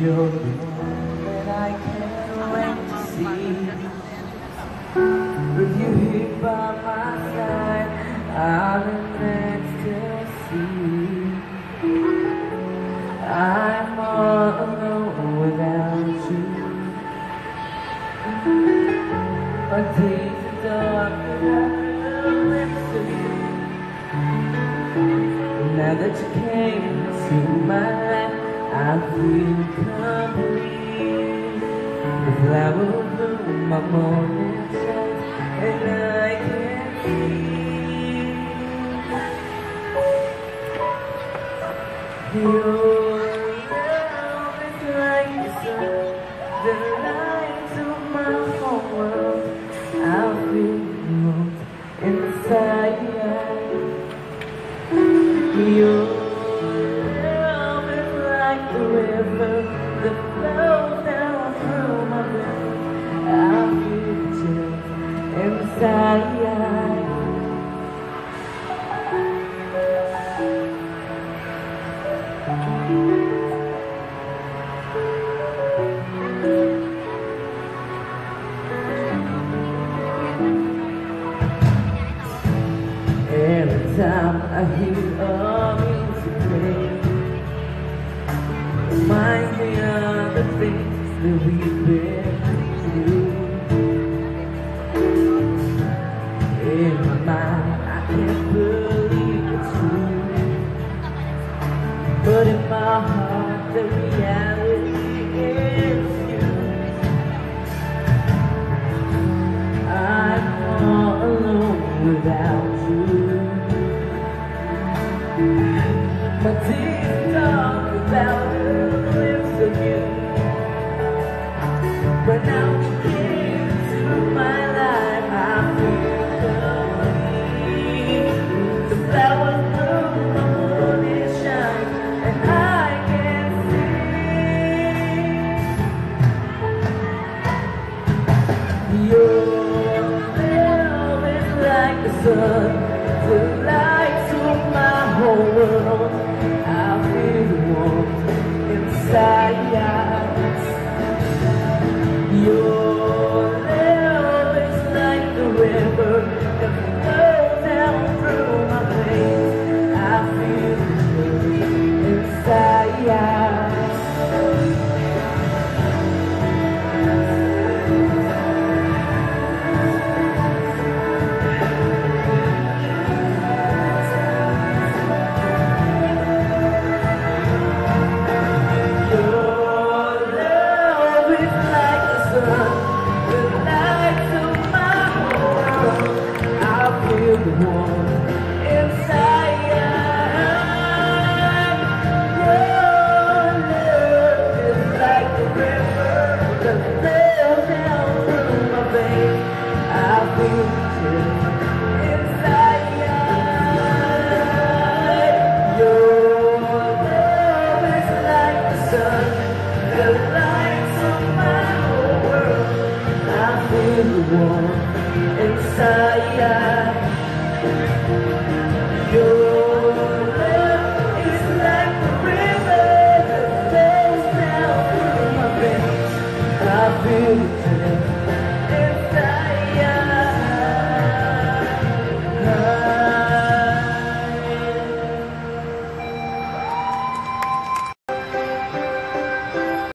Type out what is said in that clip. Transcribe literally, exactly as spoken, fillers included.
You're the one that I can't wait to see. With you here by my side, I'm in ecstasy. I'm all alone without you. My days are dark without the lips of you. Now that you came into my life, I feel complete. The flower bloom, my morning shine, and I can see your love is like the sun, the light of my whole world. I feel warmth inside your love is like the river that flows down through my veins. I feel chills inside your eyes. Every time I hear our music play, reminds me of the things that we've been through. In my mind, I can't believe it's true, but in my heart, the reality is you. I'm all alone without you. My tears talk about the lips of you, but now